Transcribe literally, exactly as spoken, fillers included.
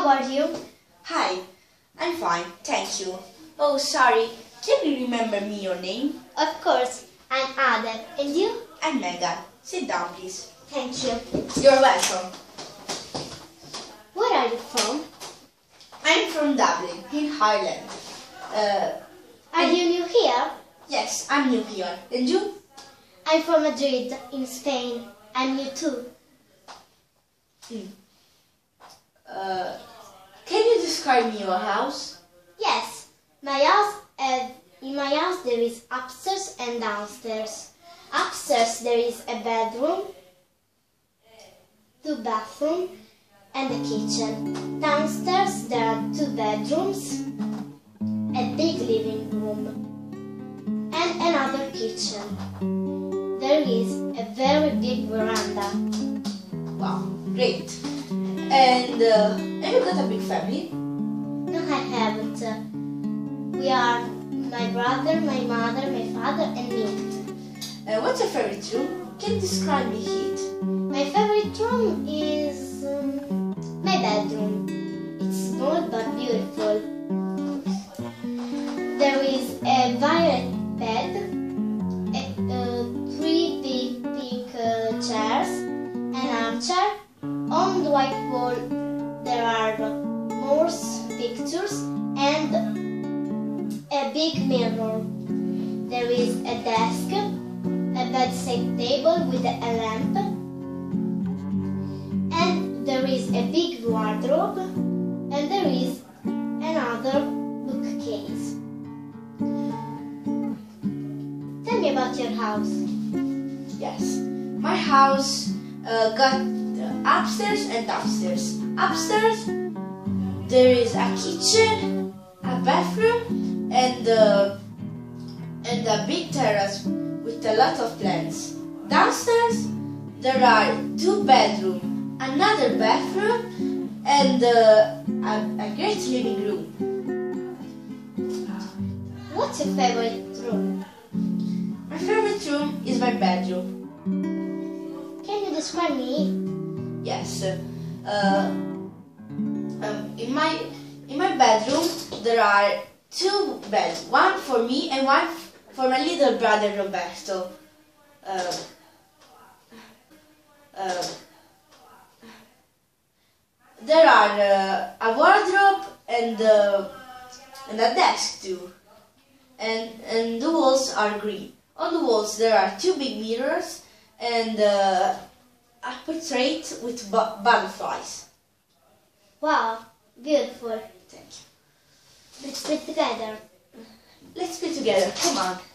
how are you? Hi, I'm fine, thank you. Oh, sorry, can you remember me your name? Of course, I'm Ada. And you? I'm Megan. Sit down, please. Thank you. You're welcome. Where are you from? I'm from Dublin, in Ireland. Uh, Are you new here? yes, I'm new here. And you? I'm from Madrid, in Spain. I'm new too. Hmm. Uh, can you describe me your house? Yes, my house. Uh, in my house there is upstairs and downstairs. Upstairs there is a bedroom, two bathrooms, and a kitchen. Downstairs there are two bedrooms, a big living room, and another kitchen. There is a very big veranda. Wow, great. And uh, have you got a big family? No, I haven't. We are my brother, my mother, my father, and me. Uh, what's your favorite room? Can you describe me it? My favorite room is um, my bedroom. It's small but beautiful. There is a violet bed, a, uh, three big pink uh, chairs, an armchair. On the white wall there are more pictures and a big mirror. There is a desk, a bedside table with a lamp, and there is a big wardrobe, and there is another bookcase. Tell me about your house. Yes, my house uh, got uh, upstairs and downstairs. Upstairs there is a kitchen, a bathroom, and uh, and a big terrace with a lot of plants. Downstairs there are two bedrooms, another bathroom, and uh, a, a great living room. What's your favorite room? My favorite room is my bedroom. Can you describe me? Yes. Uh, um, in my in my bedroom there are two beds, one for me and one for my little brother Roberto. Uh, uh, there are uh, a wardrobe and uh, and a desk too, and and the walls are green. On the walls there are two big mirrors and uh, a portrait with bu butterflies. Wow, beautiful. Thank you. Let's play together. Let's be together. Come on.